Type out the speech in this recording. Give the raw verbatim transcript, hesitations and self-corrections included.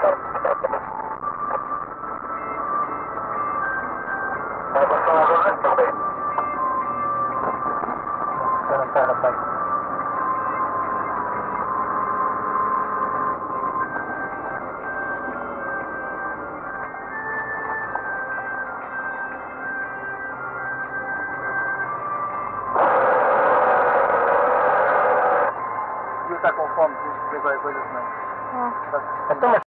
Está com fome, tens que ver qualquer coisa senão. Então, mas